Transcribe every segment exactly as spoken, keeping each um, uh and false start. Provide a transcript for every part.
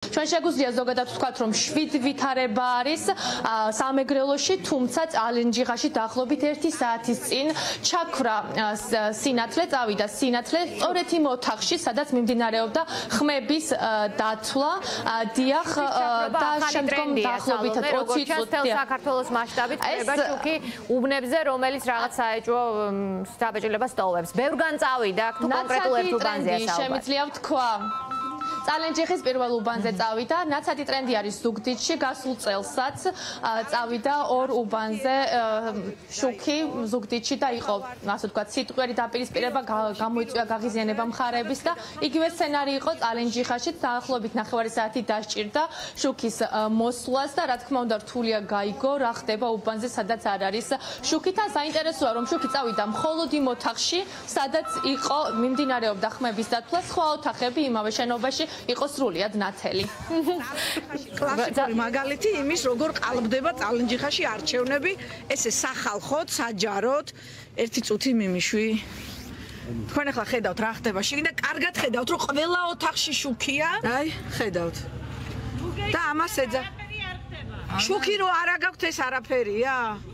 ჩვენ შეგვიძლია ზოგადად ვთქვათ, რომ შვიდ ვითარება არის სამეგრელოში, თუმცა წალენჯიხაში დაახლოებით ერთი საათის წინ ჩაქვრა სინათლე, წავიდა სინათლე სწორედ იმ ოთახში, სადაც მიმდინარეობდა ხმების დათვლა. დიახ, და შემდგომ დაახლოებით ოცი წუთი საქართველოს მასშტაბით ხდება შუქი უბნებზე, რომელიც რაღაც საეჭვო დაბეჭდილებას ტოვებს. ბევრგან წავიდა, აქ თუ კონკრეტულ ერთ უბანზეა საუბარი. შემიძლია ვთქვა. წალენჯიხის პირველ უბანზე წავიდა, ნაცადი ტრენდი არის ზუგდიდში, გასულ წელსაც წავიდა ორ უბანზე შუქი ზუგდიდში და იყო, ასე ვთქვათ, სიტყვიერი დაპირისპირება გამოიწვია გაღიზიანება მხარეების და იგივე სცენარი იყო წალენჯიხაში, დაახლოებით ნახევარი საათი დასჭირდა შუქის მოსვლას და რა თქმა უნდა რთულია გაიგო, რა ხდება უბანზე, სადაც არ არის შუქი. თან საინტერესოა, რომ შუქი წავიდა მხოლოდ იმ ოთახში, სადაც იყო მიმდინარეობდა ხმების დათვლა, სხვა ოთახები იმავე შენობაში იყო სრულიად ნათელი. კლასიკური მაგალითი იმის, როგორ ყალბდება წალენჯიხაში არჩევნები, ესე სახალხოდ, საჯაროდ, ერთი წუთი მიმიშვი. თქვენ ახლა ხედავთ რა ხდება შიგნით და კარგად ხედავთ, რომ ყველა ოთახში შუქია. აი, ხედავთ. და ამას ეძა. შუქი რო არა გაქვთ ეს არაფერია?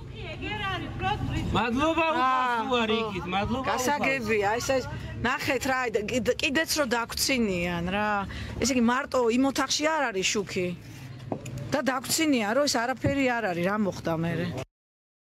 მადლობა უყურს იქით, მადლობა. გასაგებია, ეს ეს ნახეთ რა, კიდეც რო დაგვრცინიან რა. ესე იგი მარტო იმ ოთახში არ არის შუქი. და დაგვრცინიან, რომ ეს არაფერი არ არის, რა მოხდა მერე.